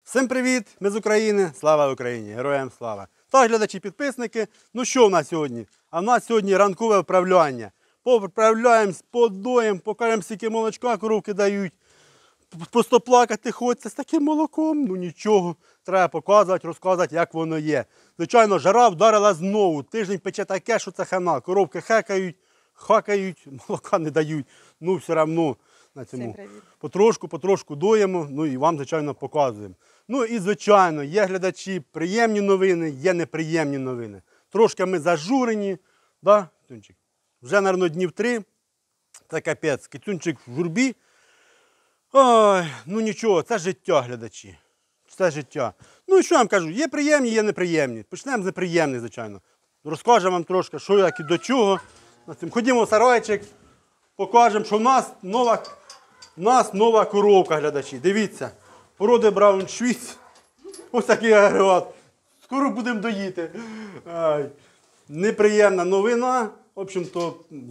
Всім привіт! Ми з України. Слава Україні! Героям слава! Так, глядачі-підписники, ну що в нас сьогодні? А в нас сьогодні ранкове вправляння. Поправляємось, подоїмо, покажемо, скільки молочка коровки дають. Просто плакати хочеться з таким молоком, ну нічого. Треба показувати, розказувати, як воно є. Звичайно, жара вдарила знову. Тиждень пече таке, що це хана. Коровки хекають, хакають, молока не дають. Ну, все одно на цьому потрошку доїмо, ну і вам, звичайно, показуємо. Ну і, звичайно, є глядачі, приємні новини, є неприємні новини. Трошки ми зажурені, да, Китюнчик? Вже, мабуть, днів 3, це капець, Китюнчик в журбі. Ой, ну нічого, це життя, глядачі. Це життя. Ну і що я вам кажу, є приємні, є неприємні. Почнемо з неприємних, звичайно. Розкажемо вам трошки, що як і до чого. Ходімо в сарайчик, покажемо, що в нас нова коровка, глядачі. Дивіться, породи Брауншвіц. Ось такий агрегат. Скоро будемо доїти. Ай. Неприємна новина. В общем-то,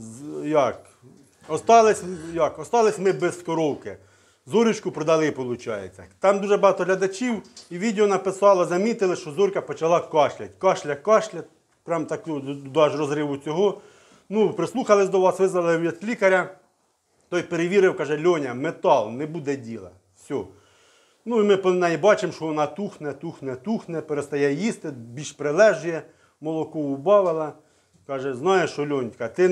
остались ми без коровки. Зоречку продали, виходить. Там дуже багато глядачів і відео написало, замітили, що Зорька почала кашлять. Кашлять. Прям так аж розриву цього. Ну, прислухались до вас, визвали від лікаря. Той перевірив, каже, Льоня, метал, не буде діла. Все. Ну і ми по неї бачимо, що вона тухне, перестає їсти, більш прилежує, молоко убавила. Каже, знаєш що, Льонька, ти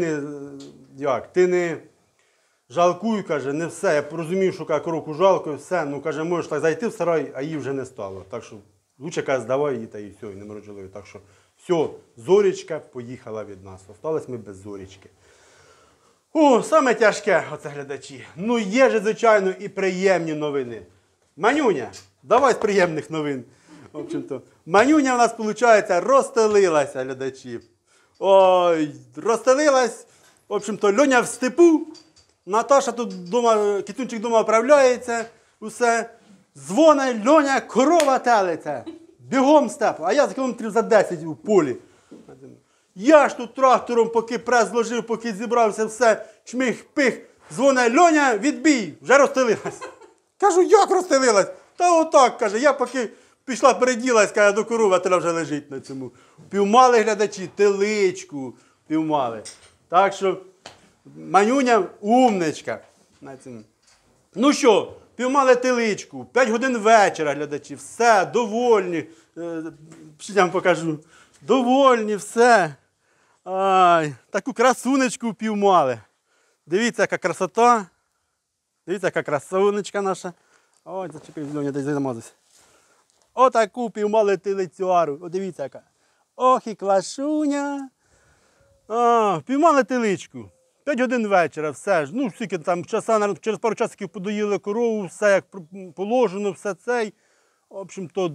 не жалкуй, каже, не все. Я розумію, що коровку жалко, все. Ну, каже, можеш так зайти в сарай, а її вже не стало. Так що, лучше, каже, здавай її та і все, і не морочили. Так що, все, Зорічка поїхала від нас. Остались ми без Зорічки. О, саме тяжке, оце глядачі. Ну, є ж, звичайно, і приємні новини. Манюня, давай з приємних новин. В общем-то, Манюня в нас, виходить, розстелилася, глядачі. Ой, розстелилась. В общем-то, Льоня в степу. Наташа тут вдома, Китюнчик вдома вправляється. Усе. Дзвонить, Льоня, корова телиться. Бігом в степ. А я за кілометрів за 10 у полі. Я ж тут трактором, поки прес зложив, поки зібрався, все, чмих-пих. Дзвонить, Льоня, відбій, вже розстелилась. Кажу, як розстелилась? Та отак, каже, я поки пішла переділась, каже, до корови, а теля вже лежить на цьому. Півмали глядачі, теличку півмали. Так що, Манюня умничка. На цьому. Ну що, півмали теличку, 5 годин вечора, глядачі, все, довольні. Що я вам покажу? Довольні, все. Ай, таку красунечку піймали. Дивіться, яка красота. Дивіться, яка красунечка наша. Ой, зачекай, Льоня, десь замазався. Отаку піймали телицюару. О, дивіться, яка. Ох і клашуня. Піймали теличку. 5 годин вечора, все ж. Ну, скільки там часа, через пару часиків подоїли корову, все як положено, все цей. В общем-то,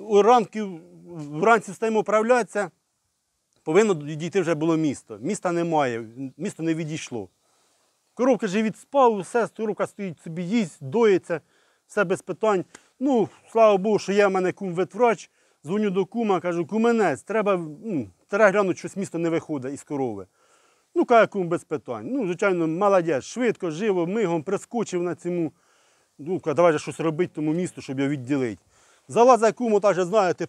вранці встаємо вправлятися. Повинно дійти вже було місто. Міста немає, місто не відійшло. Коровка живіт спав, все, коровка стоїть собі, їсть, доїться, все без питань. Ну, слава Богу, що є в мене кум-ветврач. Дзвоню до кума, кажу, куменець, треба глянути, щось місто не виходить із корови. Ну, каже кум без питань. Ну, звичайно, молодець, швидко, живо, мигом прискочив на цьому. Ну, давай же щось робити тому місту, щоб його відділити. Залазить кум, так же, знаєте,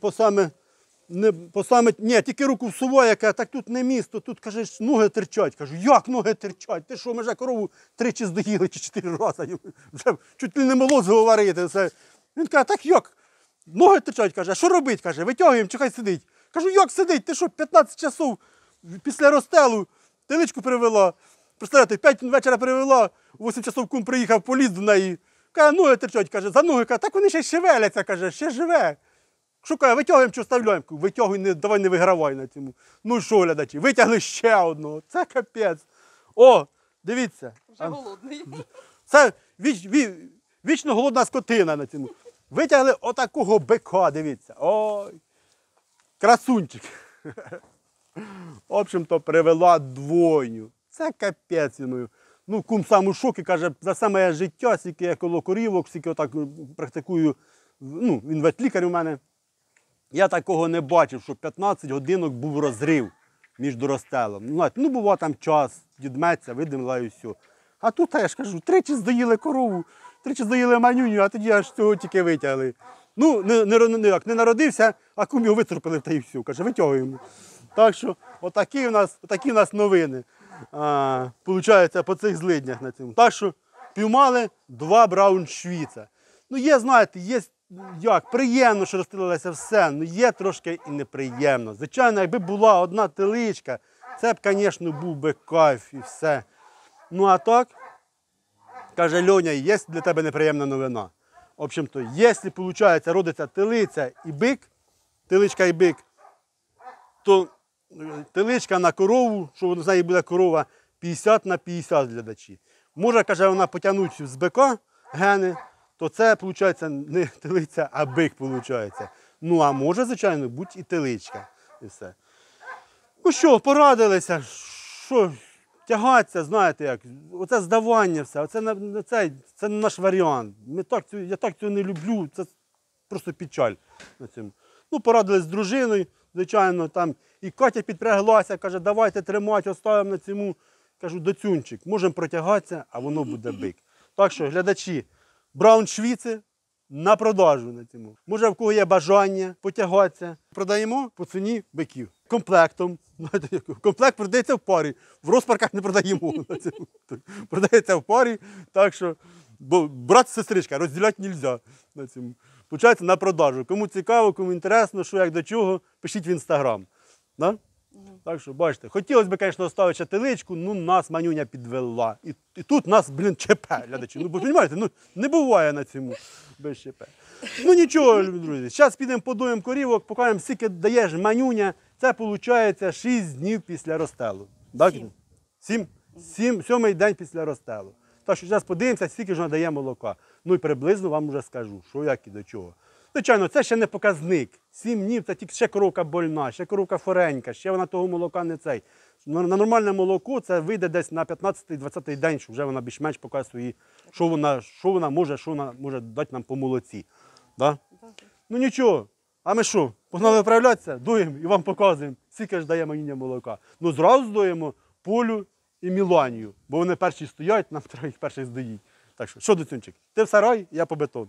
тільки руку всуває, каже, так тут не місто, тут, каже, ноги терчать. Кажу, як ноги терчать? Ти що, ми вже корову 3 здоїли чи 4 рази, вже чуть ли не молозиво говорити. Все. Він каже, так як? Ноги терчать, каже, а що робити? Каже, витягуємо, чи хай сидить. Кажу, як сидить? Ти що, 15 часов після розстелу теличку привела. Представляєте, 5 вечора привела, 8 часов кум приїхав, поліз до неї. Каже, ноги терчать, каже, за ноги, каже, так вони ще шевеляться, каже, ще живе. Що каже, витягуємо, чи вставляємо? Витягуй, давай не вигравай на цьому. Ну що, глядачі, витягли ще одного. Це капець. О, дивіться. Вже голодний. Це вічно голодна скотина на цьому. Витягли отакого бика, дивіться. Ой, красунчик. В общем-то, привела двойню. Це капець. Ну, кум сам у шокі, каже, за все моє життя, скільки я коло корівок, скільки отак практикую, ну, він ветлікар у мене. Я такого не бачив, що 15 годинок був розрив між розстелом. Ну, бував там час, дідметься, видимла і все. А тут, я ж кажу, 3 здоїли корову, 3 здоїли Манюню, а тоді аж цього тільки витягли. Ну, не народився, а кум його вицарпали та і все. Каже, витягуємо. Так що, отакі у нас новини. Получається, по цих злиднях на цьому. Так що, піймали 2 брауншвіца. Ну, є, знаєте, є, як, приємно, що розстрілилося все, ну є трошки і неприємно. Звичайно, якби була одна теличка, це б, звісно, був би кайф і все. Ну, а так, каже Льоня, є для тебе неприємна новина. В общем-то, якщо, виходить, родиться телиця і бик, теличка і бик, то теличка на корову, що з неї буде корова, 50 на 50 глядачі. Може, каже, вона потягнуть з бика гени, то це, виходить, не телиця, а бик, виходить. Ну, а може, звичайно, бути і теличка. І все. Ну що, порадилися, що тягатися, знаєте як, оце здавання все, це наш варіант. Я так цього не люблю, це просто печаль на цьому. Ну, порадились з дружиною, звичайно, там і Катя підпряглася, каже, давайте тримати, оставимо на цьому. Кажу, доцюнчик, можемо протягатися, а воно буде бик. Так що, глядачі, брауншвіци на продажу на цьому. Може, в кого є бажання потягатися. Продаємо по ціні биків. Комплектом. Комплект продається в парі. В розпарках не продаємо. Продається в парі, так що, бо брат-сестричка, розділяти не можна на цьому. Получається на продажу. Кому цікаво, кому інтересно, що як до чого, пишіть в Інстаграм. Да? Так що, бачите, хотілося б, звісно, оставити ще теличку, ну нас манюня підвела. І тут нас, ЧП, глядачі. Ну, бо, розумієте, ну, не буває на цьому без ЧП. Ну, нічого, друзі, зараз підемо подоїмо корівок, покажемо, скільки даєш манюня. Це, виходить, 6 днів після розстелу. Так? 7-й день після розстелу. Так що зараз подивимося, скільки ж надає молока. Ну і приблизно вам вже скажу, що, як і до чого. Звичайно, це ще не показник. 7 днів – це тільки ще коровка больна, ще коровка форенька, ще вона того молока не цей. На нормальне молоко це вийде десь на 15-20 день, що вже вона більш-менш покаже свої, що вона може дати нам по молоці. Да? Ну нічого, а ми що, погнали виправлятися, дуємо і вам показуємо, скільки ж дає манюня молока. Ну зразу здоїмо Полю і Міланію, бо вони перші стоять, нам треба їх перших здоїть. Так що, доцюнчик, ти в сарай, я по бетон.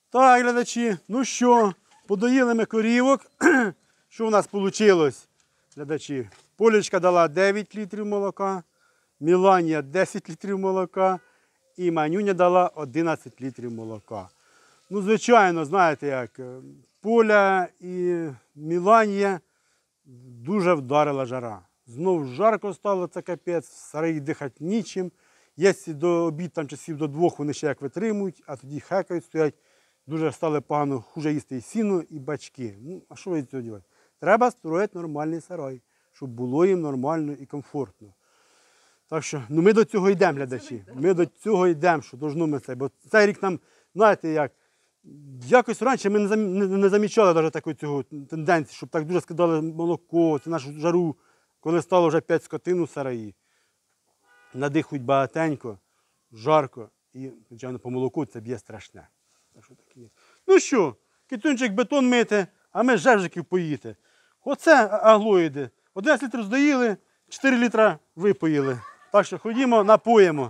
Так, глядачі, ну що, подоїли ми корівок. Що у нас вийшло, глядачі? Полечка дала 9 літрів молока, Міланія 10 літрів молока і Манюня дала 11 літрів молока. Ну, звичайно, знаєте як, Поля і Міланія дуже вдарила жара. Знов жарко стало, це капець, в сараї дихати нічим. Якщо до обід, там часів до 2 вони ще як витримують, а тоді хекають, стоять. Дуже стали погано, хуже їсти і сіно, і бачки. Ну, а що ви від цього робити? Треба строїти нормальний сарай, щоб було їм нормально і комфортно. Так що, ну ми до цього йдемо, глядачі. Ми до цього йдемо, що должно ми це. Бо цей рік нам, знаєте як, якось раніше ми не замічали навіть такої цього тенденції, щоб так дуже скидали молоко, це нашу жару, коли стало вже 5 скотин у сараї. Надихують багатенько, жарко і, звичайно, по молоку це б'є страшне. Ну що, кицюнчик бетон мити, а ми жевжиків поїти. Оце аглоїди. 11 літрів здоїли, 4 літра випоїли. Так що ходімо, напоїмо.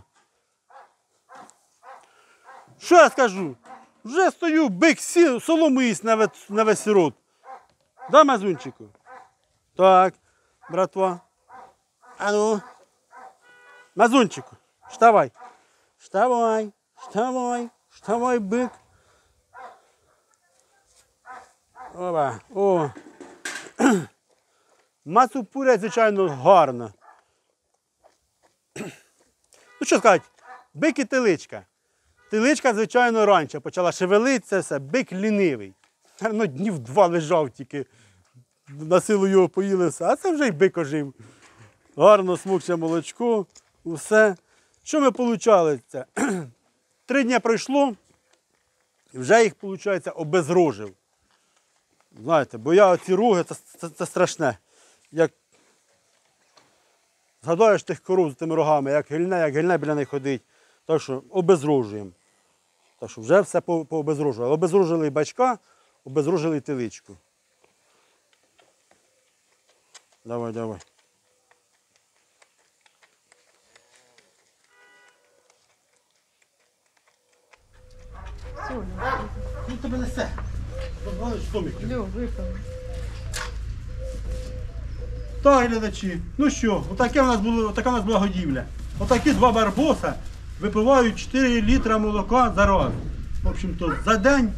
Що я скажу? Вже стою, бик солому їсть на весь рот. Да, Мазунчику? Так, братва. А ну. Мазунчику, вставай. Вставай, вставай, вставай, бик. Опа, о. Масу пурять, звичайно, гарно. Ну що сказати, бик і теличка. Теличка, звичайно, раніше почала шевелитися, все, бик лінивий. Наверно, днів 2 лежав тільки, на силу його поїли все. А це вже й бик ожив. Гарно смокче молочко, усе. Що ми отримали? 3 дні пройшло, і вже їх, виходить, обезрожив. Знаєте, бо я оці роги, це страшне. Як згадаєш тих коров з тими рогами, як гельне біля них ходить. Так що обезрожуємо. Так що вже все пообезрожували. Обезрожили і бачка, обезрожили і теличку. Давай, давай. Ну тебе несе. Розвалиш домик. Так, глядачі, ну що, така у нас була годівля. Отакі 2 барбоса випивають 4 літра молока за раз. В общем-то, за день.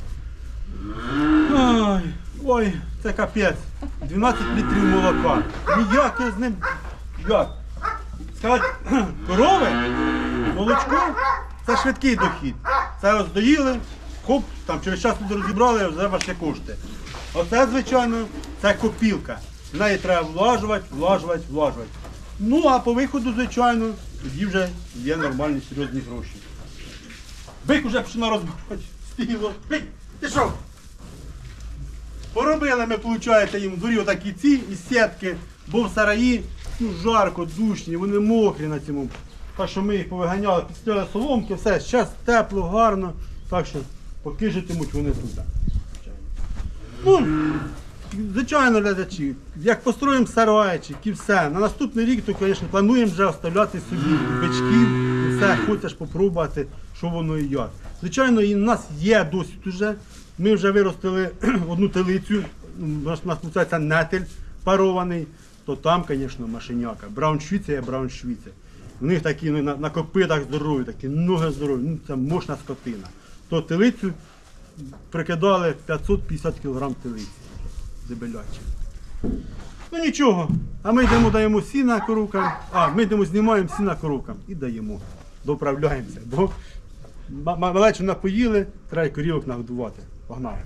Ой, це капець. 12 літрів молока. Ніяк я з ним. Як? Сказати, корови, молочко це швидкий дохід. Це ось доїли, хоп, там через час люди розібрали, вже ваші кошти. Оце, звичайно, це копілка. В неї треба влажувати. Ну, а по виходу, звичайно, тоді вже є нормальні, серйозні гроші. Бик уже починає розбивати стіло. Бик, ти що? Поробили ми, виходить, їм в дворі отакі ці із сітки, бо в сараї жарко, душні, вони мокрі на цьому. Так що ми їх повиганяли, підстеляли соломки, все, зараз тепло, гарно. Так що поки житимуть вони тут. Ну, звичайно, глядачі, як построїмо сарайчик і все. На наступний рік, то, звісно, плануємо вже оставляти собі бичків і все, хочеш спробувати, що воно і як. Звичайно, і в нас є досвід уже. Ми вже виростили одну телицю, у нас виходить нетель парований, то там, звісно, машиняка. Брауншвіця є брауншвіця. У них такі на копитах здорові, такі ноги здорові, ну це мощна скотина. То телицю прикидали 550 кг телиці. Дебелячі. Ну нічого, а ми йдемо, даємо сіна коровкам, знімаємо сіна коровкам і даємо, доправляємося. Бо малечу напоїли, треба корівок нагодувати. Погнали.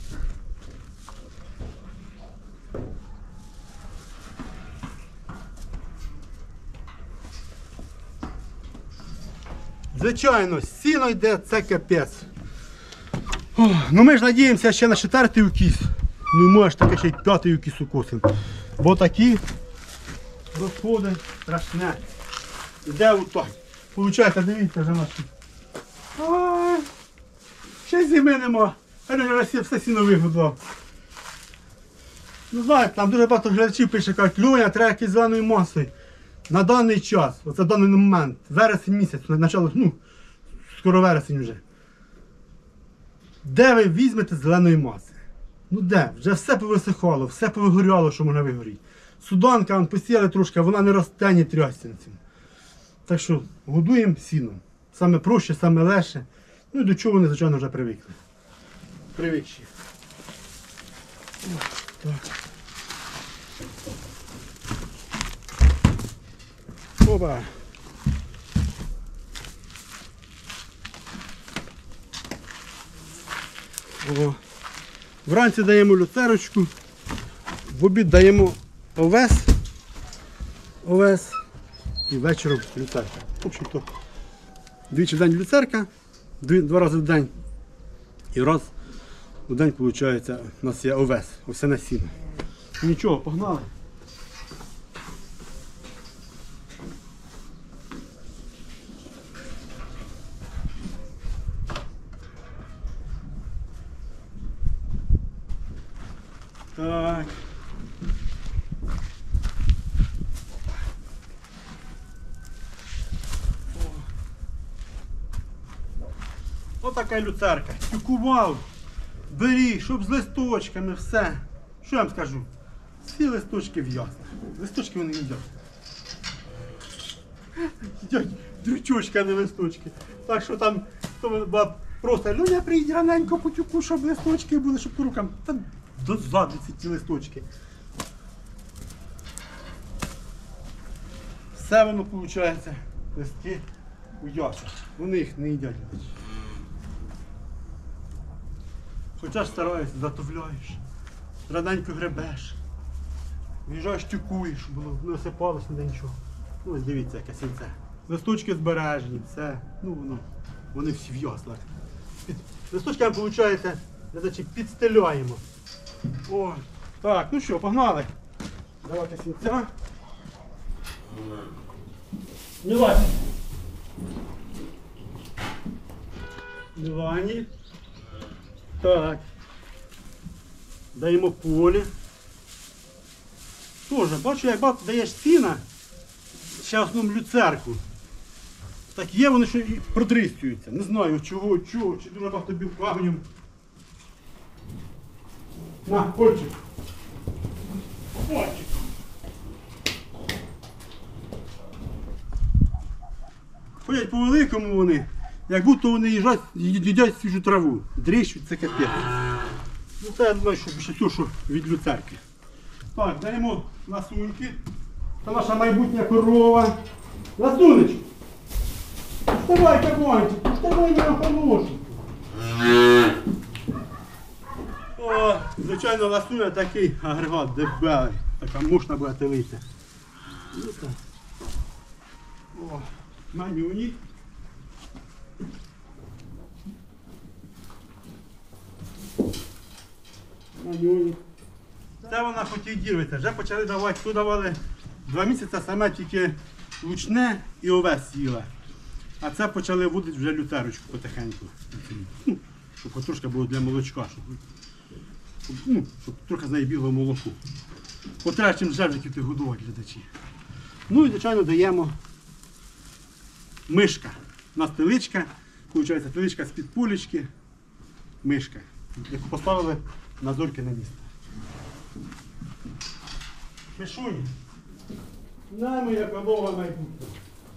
Звичайно, сіно йде, це капець. Ну ми ж надіємося ще на 4-й укіс. Ну може таке ще й 5-й укіс укосимо. Бо такі розходи страшне. Іде отак. Получається, дивіться вже наші. Ще зими нема. А не вже все сіно вигодував. Ну знаєте, там дуже багато глядачів пише, кажуть, Льоня, треба якісь зеленої маси. На даний час, оце даний момент, вересень місяць, начало, ну, скоро вересень вже. Де ви візьмете зеленої маси? Ну де? Вже все повисихало, все повигоряло, що можна вигоріти. Суданка, вон, посіяли трошки, а вона не росте, ні трясся на цьому. Так що годуємо сіном. Саме проще, саме легше. Ну і до чого вони, звичайно, вже привикли. Привикші. Так. Опа. О. Вранці даємо люцерочку, в обід даємо овес і вечором люцерка. В общем-то, двічі в день люцерка, два рази в день і раз у день, виходить, у нас є овес, овсяне сіно. Нічого, погнали. Так. Отака люцерка. Тюкував, бери, щоб з листочками, все. Що я вам скажу? Всі листочки в'ясні. Листочки вони їдять. Їдять дрючочки, а не листочки. Так що там просто Люня приїдь раненько по тюку, щоб листочки були, щоб по рукам. Там до задниці ці листочки. Все воно виходить, листки у ясах. Вони їх не їдять. Хоча ж стараєшся, затовляєш, раненько гребеш, в'їжджаєш, тюкуєш, щоб було не осипалось ніде нічого. Ну ось дивіться, яке сінце. Листочки збережені, все. Ну вони всі в яслах. Листочки, виходить, глядачі, підстеляємо. О, так, ну що, погнали. Давайте сінця. Мілані. Мілані. Так. Даємо полі. Тоже, бачу, як багато даєш сіна, ще основному люцерку. Так є вони, що і продрістюються. Не знаю чого, чи дуже багато білка в ньому. На, польчик. Польчик. Ходять по великому вони, як будто вони їдять свіжу траву. Дріщуть, це капець. Ну це я думаю, що більше всього, що від люцерки. Так, даємо ласуньки. Це наша майбутня корова. Ласунечку! Вставай, кабанчик, вставай на хорошеньку. О, звичайно, ласуня такий агрегат дебелий. Така мощна буде телиця. О, манюні. Манюні. Це вона хоч і ділиться. Вже почали давати, тут давали 2 місяці саме тільки лучне і овес їла. А це почали вводити вже люцерочку потихеньку. Щоб трошки було для молочка, щоб трохи з неї бігло молоко. Потреба чим жевжиків годувати глядачі. Ну і звичайно даємо мишка. У нас теличка, виходить теличка з-під полічки, мишка, яку поставили на Зорькине місце. Мишуні, на моя корова майбутня.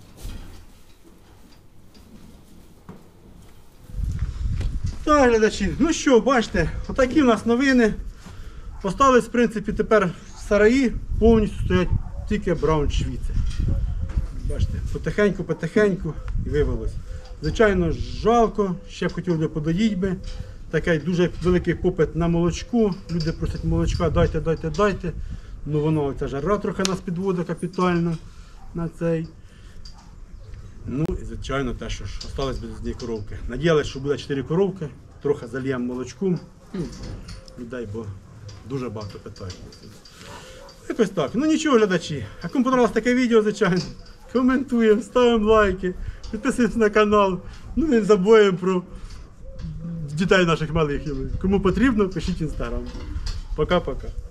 Так, глядачі, ну що, бачите, отакі в нас новини. Остались, в принципі, тепер в сараї, повністю стоять тільки брауншвіци. Бачите, потихеньку і вивелось. Звичайно, жалко, ще б хотів би подоїть би. Такий дуже великий попит на молочко. Люди просять молочка, дайте. Ну воно, ця жара трохи нас підводить капітально на цей. Ну і звичайно те, що ж, осталось без однієї коровки. Надіялись, що буде 4 коровки, трохи зальємо молочком. Людей, бо дуже багато питань. Якось так. Ну нічого, глядачі. А кому подобалось таке відео, звичайно, коментуємо, ставимо лайки, підписуємося на канал. Ну не забуваємо про дітей наших малих. Кому потрібно, пишіть в інстаграм. Пока-пока.